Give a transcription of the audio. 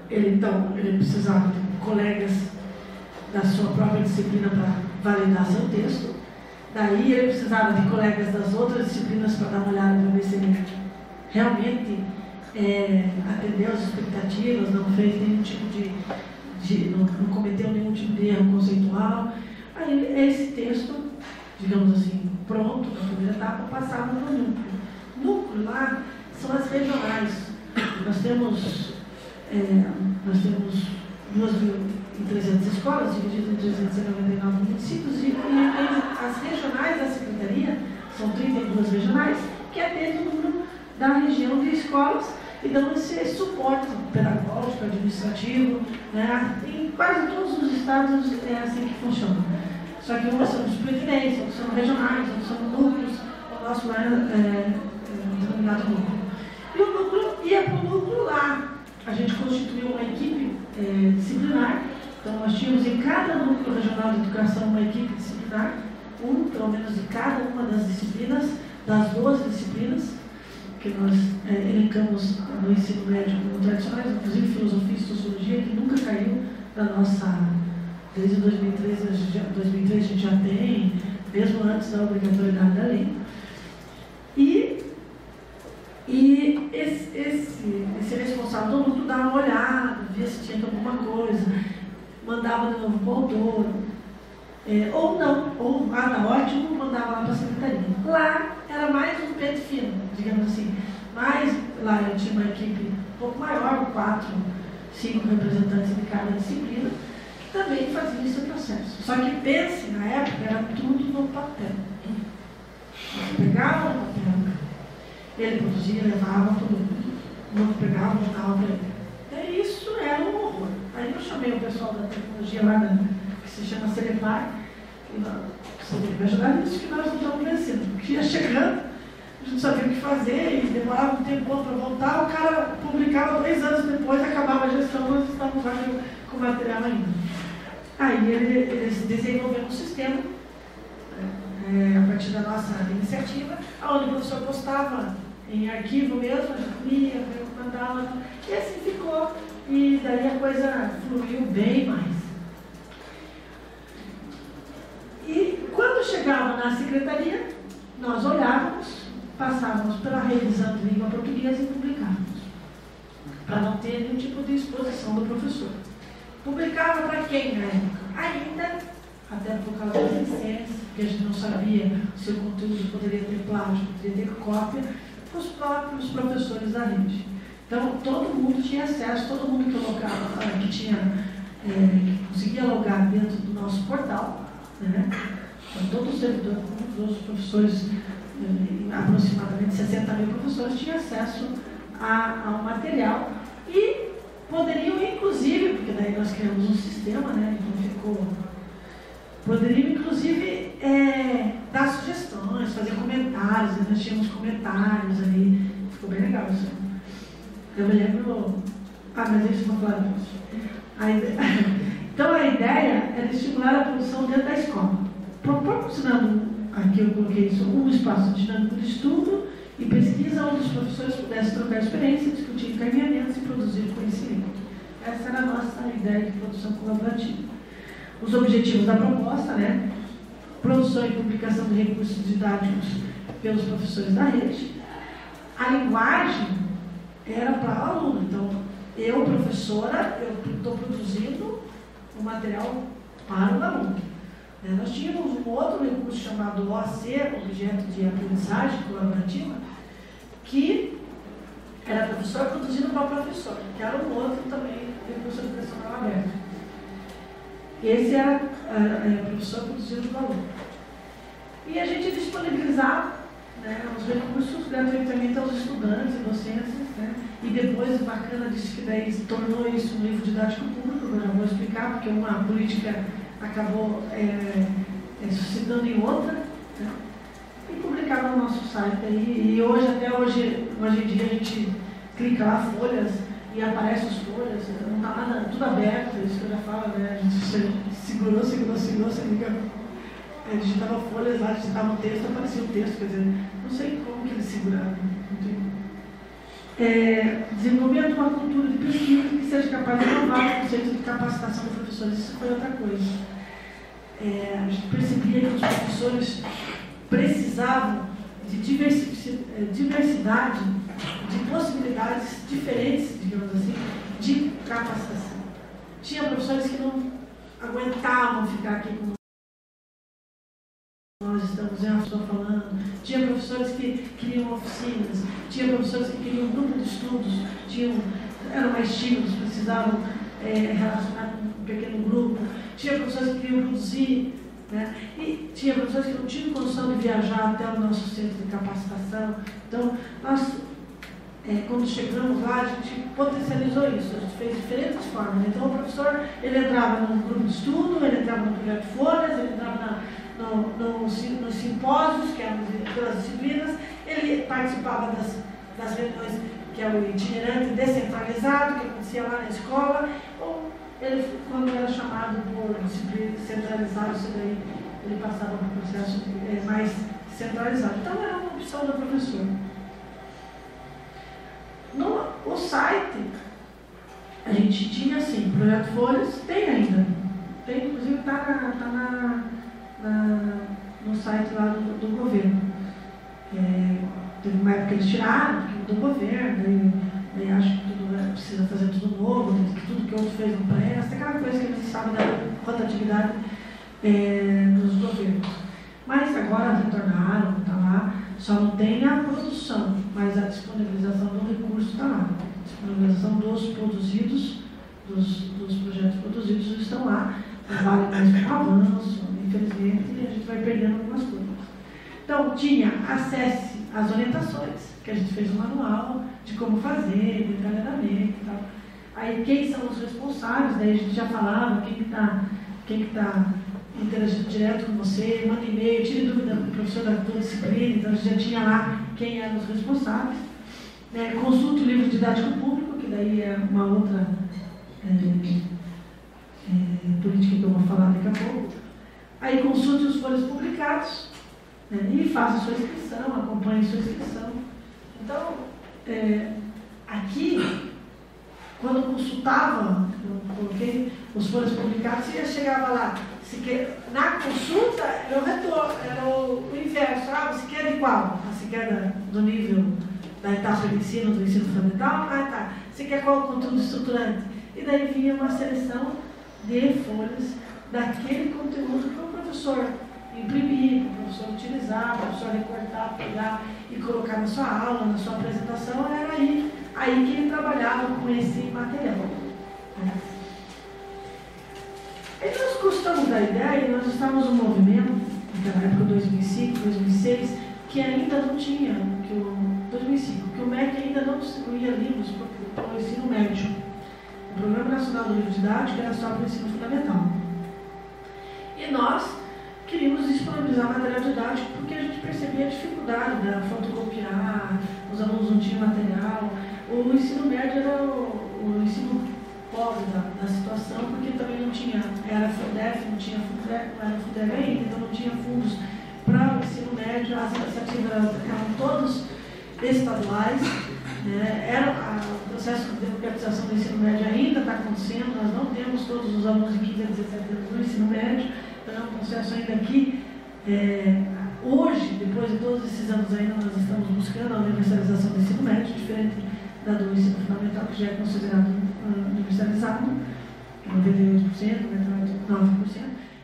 ele precisava de colegas da sua própria disciplina para validar seu texto. Daí ele precisava de colegas das outras disciplinas para dar uma olhada para ver se ele realmente atendeu as expectativas, não fez nenhum tipo não cometeu nenhum tipo de erro conceitual. Aí esse texto, digamos assim, pronto, na primeira etapa, passava no núcleo. Núcleo lá são as regionais. Nós temos 2.300 escolas, divididas em 399 municípios, e as regionais da Secretaria, são 32 regionais, que atendem o número da região de escolas e dão esse suporte pedagógico, administrativo, né? Em quase todos os estados é assim que funciona. Só que umas são superintendentes, outras são regionais, outras são núcleos, o nosso é denominado núcleo. E o núcleo ia para o núcleo lá. A gente constituiu uma equipe disciplinar, então nós tínhamos em cada núcleo regional de educação uma equipe disciplinar, pelo menos de cada uma das disciplinas, das 12 disciplinas, que nós elencamos no ensino médio como tradicionais, inclusive filosofia e sociologia, que nunca caiu da nossa. Desde 2003 a gente já tem, mesmo antes da obrigatoriedade da lei. E esse responsável do núcleo dava uma olhada, via se tinha alguma coisa, mandava de novo para o autor, ou não, ou nada ótimo, mandava lá para a secretaria. Lá era mais um pente fino, digamos assim. Mas lá eu tinha uma equipe um pouco maior, 4, 5 representantes de cada disciplina, que também faziam esse processo. Só que pense, na época, era tudo no papel. Você pegava no papel, ele produzia, levava para o núcleo. O núcleo pegava, voltava para ele. Isso era um horror. Aí eu chamei o pessoal da tecnologia lá, que se chama Celepar, que me ajudaram nisso, que nós não estamos vencendo. Porque ia chegando, a gente não sabia o que fazer, e demorava um tempo para voltar, o cara publicava 2 anos depois, acabava a gestão, nós estávamos lá com o material ainda. Aí eles desenvolveram um sistema, a partir da nossa iniciativa, onde o professor postava em arquivo mesmo, a gente lia, mandava, e assim ficou, e daí a coisa fluiu bem mais. E quando chegava na secretaria, nós olhávamos, passávamos pela revisão de língua portuguesa e publicávamos, para não ter nenhum tipo de exposição do professor. Publicava para quem na época? Ainda, até por causa das licenças, porque a gente não sabia se o conteúdo poderia ter plágio, poderia ter cópia, os próprios professores da rede. Então, todo mundo tinha acesso, todo mundo que colocava, que conseguia logar dentro do nosso portal, né? Então, todo o servidor, todos os professores, aproximadamente 60 mil professores, tinham acesso ao material e poderiam, inclusive, porque daí nós criamos um sistema, né? Então poderiam, inclusive, dar sugestões, fazer comentários, nós tínhamos comentários ali, ficou bem legal isso. Eu me lembro. Mas isso não falo disso. Então a ideia era estimular a produção dentro da escola, proporcionando, aqui eu coloquei isso, um espaço dinâmico de estudo e pesquisa onde os professores pudessem trocar experiência, discutir encaminhamentos e produzir conhecimento. Essa era a nossa ideia de produção colaborativa. Os objetivos da proposta, né? Produção e publicação de recursos didáticos pelos professores da rede. A linguagem era para o aluno. Então, eu, professora, eu estou produzindo o material para o aluno. Nós tínhamos um outro recurso chamado OAC, Objeto de Aprendizagem Colaborativa, que era professor produzindo para o professor, que era um outro também recurso educacional aberto. Esse era professor produzindo para o aluno. E a gente disponibilizava, né, os recursos gratuitamente aos estudantes e docentes, né? E depois, bacana disso, que daí se tornou isso um livro didático público, eu já vou explicar, porque uma política acabou suscitando em outra, né? E publicava no nosso site. E hoje, até hoje em dia, a gente clica lá, folhas, e aparece as folhas, não está nada, tudo aberto, isso que eu já falo, né? A gente segurou, você liga, digitava folhas lá, digitava um texto, aparecia o texto, quer dizer, não sei como que eles seguraram. Desenvolvimento de uma cultura de pesquisa que seja capaz de inovar o conceito de capacitação dos professores. Isso foi outra coisa. A gente percebia que os professores precisavam de diversidade, de possibilidades diferentes, digamos assim, de capacitação. Tinha professores que não aguentavam ficar aqui com nós estamos falando, tinha professores que queriam oficinas, tinha professores que queriam grupo de estudos, eram mais tímidos, precisavam relacionar com um pequeno grupo, tinha professores que queriam produzir, né? E tinha professores que não tinham condição de viajar até o nosso centro de capacitação. Então, nós, quando chegamos lá, a gente potencializou isso, a gente fez diferentes formas. Então, o professor, ele entrava no grupo de estudo, ele entrava no projeto Folhas, ele entrava nos simpósios, que eram pelas disciplinas, ele participava das reuniões, que é o itinerante descentralizado, que acontecia lá na escola, ou ele, quando era chamado por disciplina centralizada, isso daí, ele passava para o processo mais centralizado. Então, era uma opção do professor. O site, a gente tinha assim, Projeto Folhas, tem ainda. Tem, inclusive, está no site lá do governo. Teve uma época que eles tiraram, porque mudou o governo, daí acho que tudo precisa fazer tudo novo, tudo que outro fez não presta, aquela coisa que eles sabem da rotatividade dos governos. Mas agora retornaram, está lá, só não tem a produção, mas a disponibilização do recurso está lá. A disponibilização dos produzidos, dos projetos produzidos estão lá, não vale mais um avanço, infelizmente, e a gente vai perdendo algumas coisas. Então, tinha acesse às orientações, que a gente fez um manual de como fazer, detalhadamente e tal. Aí, quem são os responsáveis, daí a gente já falava, quem que tá interagindo direto com você, manda e-mail, tire dúvida do professor da tua disciplina, então a gente já tinha lá quem eram os responsáveis. Consulte o livro didático público, que daí é uma outra política que eu vou falar daqui a pouco. Aí consulte os folhas publicados, e faça sua inscrição, acompanhe sua inscrição. Então, aqui, quando eu consultava, eu coloquei os folhas publicados, você chegava lá, na consulta era o retorno, era o inverso, você quer de qual? Você quer do nível da etapa de ensino, do ensino fundamental? Tá. Você quer qual o conteúdo estruturante? E daí vinha uma seleção de folhas daquele conteúdo que o professor imprimir, para o professor utilizar, para o professor recortar, pegar e colocar na sua aula, na sua apresentação. Era aí que ele trabalhava com esse material. E nós gostamos da ideia, nós estávamos num movimento, naquela época 2005, 2006, que ainda não tinha, 2005, que o MEC ainda não distribuía livros para o ensino médio. O Programa Nacional do Livro Didático era só para o ensino fundamental. E nós queríamos disponibilizar material didático porque a gente percebia a dificuldade da fotocopiar, os alunos não tinham material. O ensino médio era o ensino pobre da situação, porque também não tinha, era FUNDEF, não tinha FUNDEF, não era FUNDEF ainda, então não tinha fundos para o ensino médio, as iniciativas eram todas estaduais, o processo de democratização do ensino médio ainda está acontecendo, nós não temos todos os alunos de 15 a 17 anos no ensino médio, então é um processo ainda que, hoje, depois de todos esses anos ainda, nós estamos buscando a universalização do ensino médio, diferente da do ensino fundamental, que já é considerado universalizado, 98%, 99%.